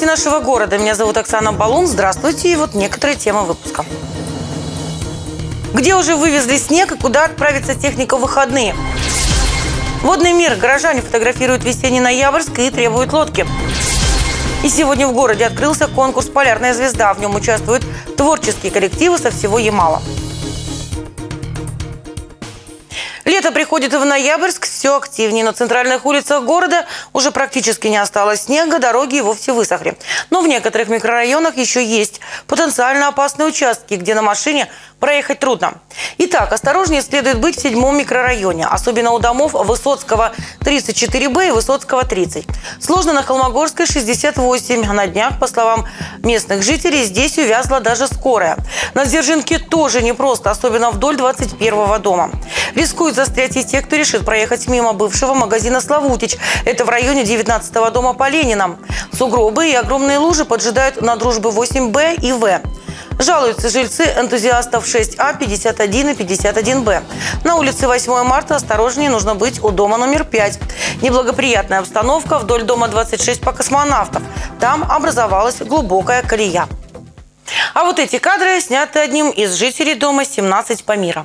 нашего города. Меня зовут Оксана Балун. Здравствуйте. И вот некоторые темы выпуска. Где уже вывезли снег и куда отправится техника в выходные? Водный мир. Горожане фотографируют весенний Ноябрьск и требуют лодки. И сегодня в городе открылся конкурс «Полярная звезда». В нем участвуют творческие коллективы со всего Ямала. Лето приходит в Ноябрьск все активнее. На центральных улицах города уже практически не осталось снега, дороги и вовсе высохли. Но в некоторых микрорайонах еще есть потенциально опасные участки, где на машине проехать трудно. Итак, осторожнее следует быть в 7-м микрорайоне, особенно у домов Высоцкого 34Б и Высоцкого 30. Сложно на Холмогорской 68. На днях, по словам местных жителей, здесь увязла даже скорая. На Дзержинке тоже непросто, особенно вдоль 21-го дома. Рискуют застрять и те, кто решит проехать мимо бывшего магазина «Славутич». Это в районе 19-го дома по Ленина. Сугробы и огромные лужи поджидают на Дружбы 8Б и В. Жалуются жильцы энтузиастов 6А, 51 и 51Б. На улице 8 марта осторожнее нужно быть у дома номер 5. Неблагоприятная обстановка вдоль дома 26 по Космонавтов. Там образовалась глубокая колея. А вот эти кадры сняты одним из жителей дома 17 по Мира.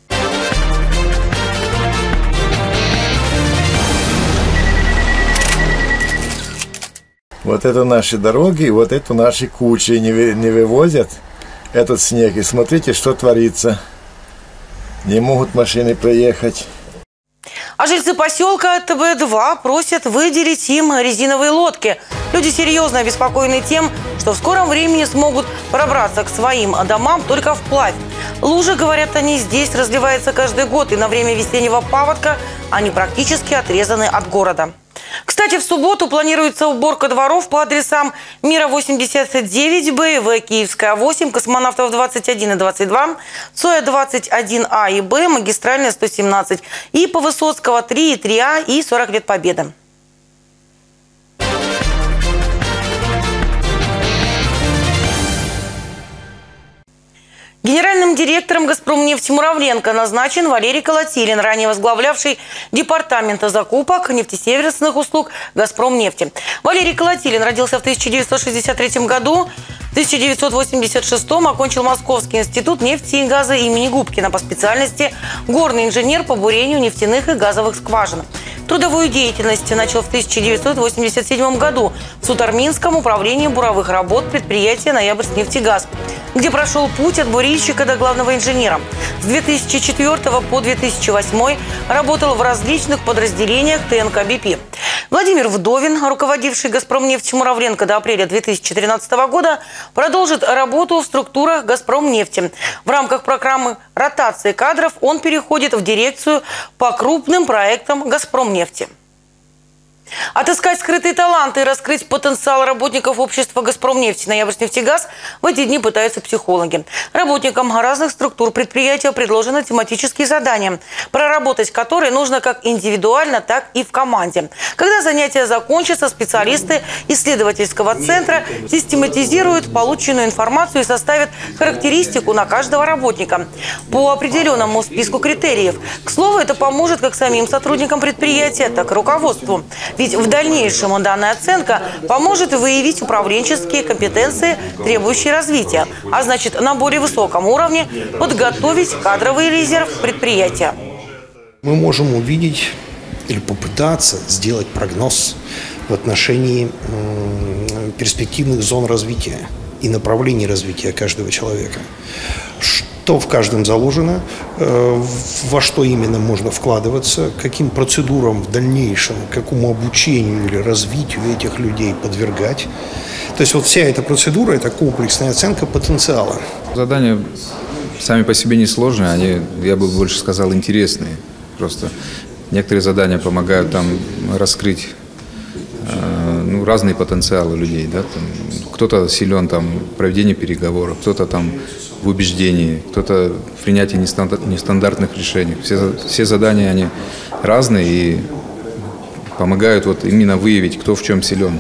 Вот это наши дороги, вот это наши кучи не вывозят этот снег. И смотрите, что творится. Не могут машины проехать. А жильцы поселка ТБ-2 просят выделить им резиновые лодки. Люди серьезно обеспокоены тем, что в скором времени смогут пробраться к своим домам только вплавь. Лужи, говорят они, здесь разливаются каждый год, и на время весеннего паводка они практически отрезаны от города. Кстати, в субботу планируется уборка дворов по адресам Мира 89Б, В, Киевская 8, Космонавтов 21 и 22, Цоя 21А и Б, Магистральная 117 и по Высоцкого 3 и 3А и 40 лет Победы. Генеральным директором «Газпромнефти» Муравленко назначен Валерий Колотилин, ранее возглавлявший департамента закупок нефтесервисных услуг «Газпромнефти». Валерий Колотилин родился в 1963 году. В 1986 окончил Московский институт нефти и газа имени Губкина по специальности горный инженер по бурению нефтяных и газовых скважин. Трудовую деятельность начал в 1987 году в Сутарминском управлении буровых работ предприятия «Ноябрьскнефтегаз», где прошел путь от бурильщика до главного инженера. С 2004 по 2008 работал в различных подразделениях ТНК «БП». Владимир Вдовин, руководивший «Газпромнефть» Муравленко до апреля 2013 года, продолжит работу в структурах «Газпромнефти». В рамках программы ротации кадров он переходит в дирекцию по крупным проектам «Газпромнефти». Отыскать скрытые таланты и раскрыть потенциал работников общества «Газпромнефть» «Ноябрьскнефтегаз» в эти дни пытаются психологи. Работникам разных структур предприятия предложены тематические задания, проработать которые нужно как индивидуально, так и в команде. Когда занятия закончатся, специалисты исследовательского центра систематизируют полученную информацию и составят характеристику на каждого работника по определенному списку критериев. К слову, это поможет как самим сотрудникам предприятия, так и руководству. Ведь в дальнейшем данная оценка поможет выявить управленческие компетенции, требующие развития, а значит, на более высоком уровне подготовить кадровый резерв предприятия. Мы можем увидеть или попытаться сделать прогноз в отношении перспективных зон развития и направлений развития каждого человека. Что в каждом заложено, во что именно можно вкладываться, каким процедурам в дальнейшем, какому обучению или развитию этих людей подвергать. То есть вот вся эта процедура – это комплексная оценка потенциала. Задания сами по себе несложные, они, я бы больше сказал, интересные. Просто некоторые задания помогают там раскрыть разные потенциалы людей. Да? Кто-то силен там, в проведении переговоров, кто-то там в убеждении, кто-то в принятии нестандартных решений. Все задания, они разные и помогают вот именно выявить, кто в чем силен.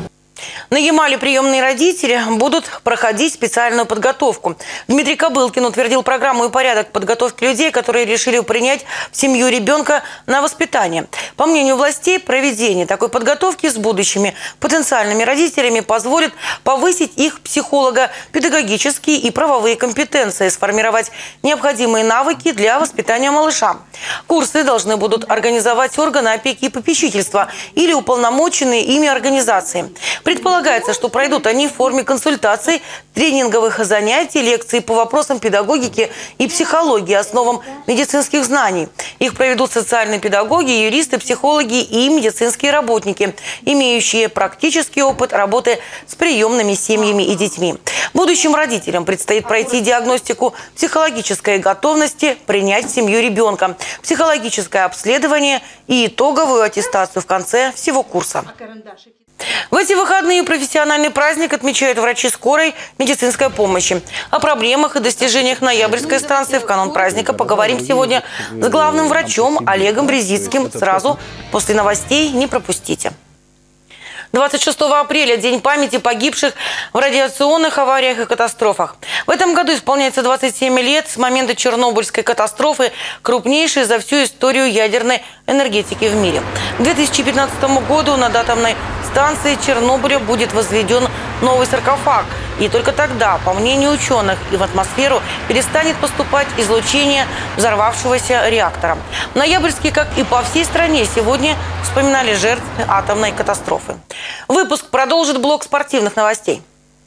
На Ямале приемные родители будут проходить специальную подготовку. Дмитрий Кобылкин утвердил программу и порядок подготовки людей, которые решили принять в семью ребенка на воспитание. По мнению властей, проведение такой подготовки с будущими потенциальными родителями позволит повысить их психолого-педагогические и правовые компетенции, сформировать необходимые навыки для воспитания малыша. Курсы должны будут организовать органы опеки и попечительства или уполномоченные ими организации. Предполагается, что пройдут они в форме консультаций, тренинговых занятий, лекций по вопросам педагогики и психологии, основам медицинских знаний. Их проведут социальные педагоги, юристы, психологи и медицинские работники, имеющие практический опыт работы с приемными семьями и детьми. Будущим родителям предстоит пройти диагностику психологической готовности принять в семью ребенка, психологическое обследование и итоговую аттестацию в конце всего курса. В эти выходные профессиональный праздник отмечают врачи скорой медицинской помощи. О проблемах и достижениях ноябрьской станции в канун праздника поговорим сегодня с главным врачом Олегом Брезицким. Сразу после новостей не пропустите. 26 апреля – День памяти погибших в радиационных авариях и катастрофах. В этом году исполняется 27 лет с момента Чернобыльской катастрофы, крупнейшей за всю историю ядерной энергетики в мире. К 2015 году над атомной станцией Чернобыля будет возведен новый саркофаг. И только тогда, по мнению ученых, и в атмосферу перестанет поступать излучение взорвавшегося реактора. В Ноябрьске, как и по всей стране, сегодня вспоминали жертв атомной катастрофы. Выпуск продолжит блок спортивных новостей.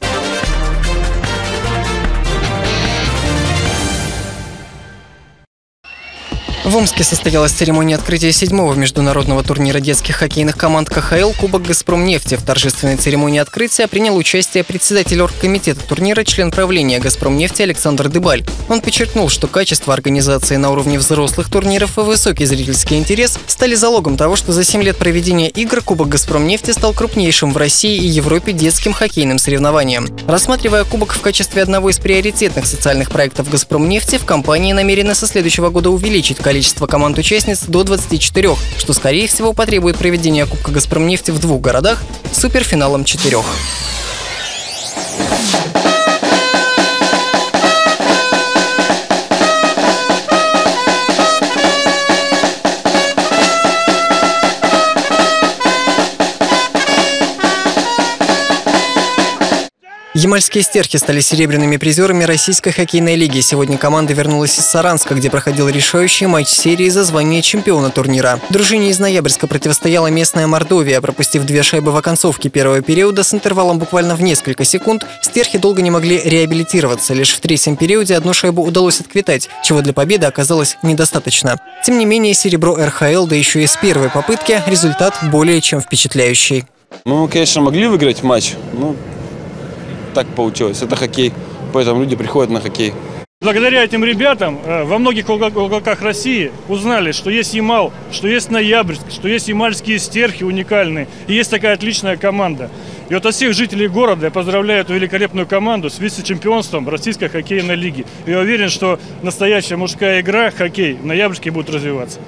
В Омске состоялась церемония открытия 7-го международного турнира детских хоккейных команд КХЛ «Кубок Газпромнефти». В торжественной церемонии открытия принял участие председатель оргкомитета турнира, член правления «Газпромнефти» Александр Дыбаль. Он подчеркнул, что качество организации на уровне взрослых турниров и высокий зрительский интерес стали залогом того, что за 7 лет проведения игр Кубок Газпромнефти стал крупнейшим в России и Европе детским хоккейным соревнованием. Рассматривая кубок в качестве одного из приоритетных социальных проектов «Газпромнефти», в компании намерены со следующего года увеличить количество команд-участниц до 24, что, скорее всего, потребует проведения Кубка Газпромнефти в 2 городах с суперфиналом 4. Ямальские стерхи стали серебряными призерами Российской хоккейной лиги. Сегодня команда вернулась из Саранска, где проходил решающий матч серии за звание чемпиона турнира. Дружине из Ноябрьска противостояла местная Мордовия. Пропустив 2 шайбы в оконцовке первого периода с интервалом буквально в несколько секунд, стерхи долго не могли реабилитироваться. Лишь в 3-м периоде 1 шайбу удалось отквитать, чего для победы оказалось недостаточно. Тем не менее, серебро РХЛ, да еще и с первой попытки, результат более чем впечатляющий. Мы, конечно, могли выиграть матч, но так получилось. Это хоккей, поэтому люди приходят на хоккей. Благодаря этим ребятам во многих уголках России узнали, что есть Ямал, что есть Ноябрьск, что есть ямальские стерхи уникальные, и есть такая отличная команда. И вот от всех жителей города я поздравляю эту великолепную команду с вице-чемпионством Российской хоккейной лиги. И я уверен, что настоящая мужская игра, хоккей, в Ноябрьске будет развиваться.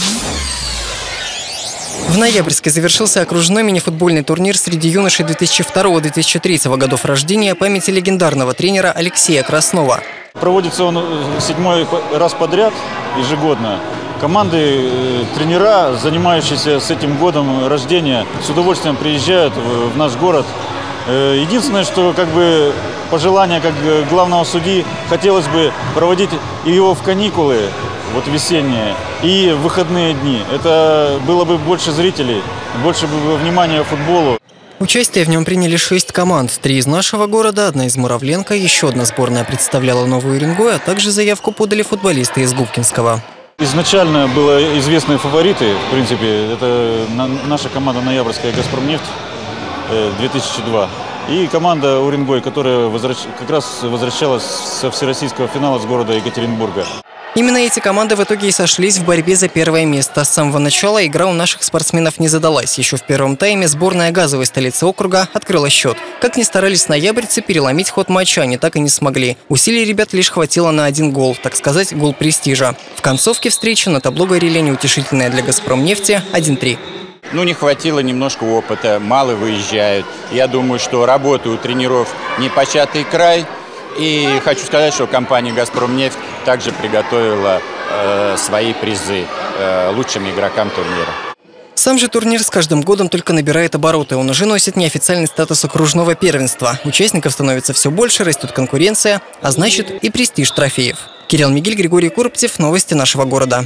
В Ноябрьске завершился окружной мини-футбольный турнир среди юношей 2002-2003 годов рождения памяти легендарного тренера Алексея Краснова. Проводится он 7-й раз подряд ежегодно. Команды, тренера, занимающиеся с этим годом рождения, с удовольствием приезжают в наш город. Единственное, что пожелание как главного судьи, хотелось бы проводить его в каникулы, вот весенние, и в выходные дни. Это было бы больше зрителей, больше бы внимания футболу. Участие в нем приняли 6 команд. 3 из нашего города, 1 из Муравленко, еще 1 сборная представляла Новую Уренгой, а также заявку подали футболисты из Губкинского. Изначально были известные фавориты, в принципе, это наша команда «Ноябрьская Газпромнефть» 2002. И команда Уренгой, которая как раз возвращалась со всероссийского финала с города Екатеринбурга. Именно эти команды в итоге и сошлись в борьбе за первое место. С самого начала игра у наших спортсменов не задалась. Еще в первом тайме сборная газовой столицы округа открыла счет. Как ни старались ноябрьцы, переломить ход матча они так и не смогли. Усилий ребят лишь хватило на 1 гол, так сказать, гол престижа. В концовке встречи на табло горели неутешительное для «Газпромнефти» 1-3. не хватило немножко опыта, мало выезжают. Я думаю, что работа у тренеров непочатый край. И хочу сказать, что компания «Газпромнефть» также приготовила свои призы лучшим игрокам турнира. Сам же турнир с каждым годом только набирает обороты. Он уже носит неофициальный статус окружного первенства. Участников становится все больше, растет конкуренция, а значит и престиж трофеев. Кирилл Мигель, Григорий Куроптев. Новости нашего города.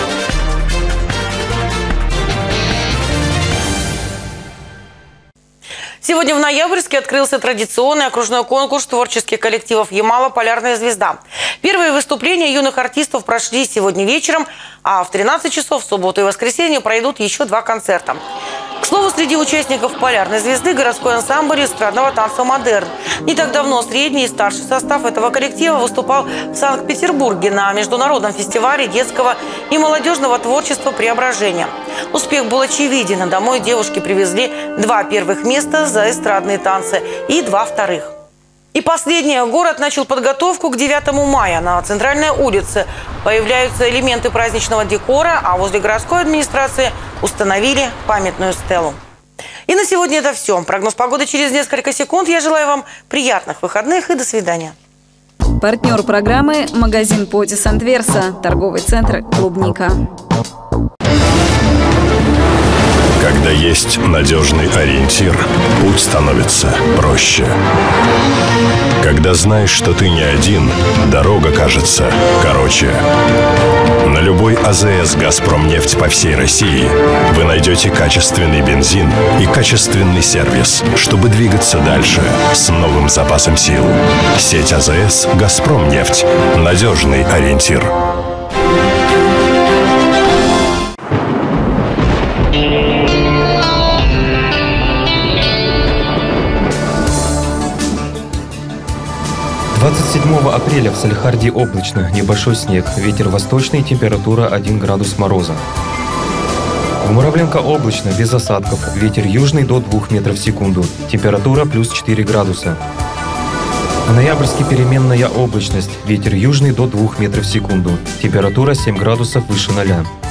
Сегодня в Ноябрьске открылся традиционный окружной конкурс творческих коллективов «Ямала. Полярная звезда». Первые выступления юных артистов прошли сегодня вечером, а в 13 часов в субботу и воскресенье пройдут еще 2 концерта. К слову, среди участников «Полярной звезды» городской ансамбль эстрадного танца «Модерн». Не так давно средний и старший состав этого коллектива выступал в Санкт-Петербурге на международном фестивале детского и молодежного творчества «Преображение». Успех был очевиден, а домой девушки привезли 2 первых места за эстрадные танцы и 2 вторых. И последнее. Город начал подготовку к 9 мая. На центральной улице появляются элементы праздничного декора, а возле городской администрации установили памятную стелу. И на сегодня это все. Прогноз погоды через несколько секунд. Я желаю вам приятных выходных и до свидания. Партнер программы – магазин «Потис Антверса», торговый центр «Клубника». Когда есть надежный ориентир, путь становится проще. Когда знаешь, что ты не один, дорога кажется короче. На любой АЗС «Газпромнефть» по всей России вы найдете качественный бензин и качественный сервис, чтобы двигаться дальше с новым запасом сил. Сеть АЗС «Газпромнефть» – надежный ориентир. Апреля в Салехарде облачно, небольшой снег, ветер восточный, температура 1 градус мороза. В Муравленко облачно, без осадков, ветер южный до 2 метров в секунду, температура плюс 4 градуса. В Ноябрьске переменная облачность, ветер южный до 2 метров в секунду, температура 7 градусов выше 0.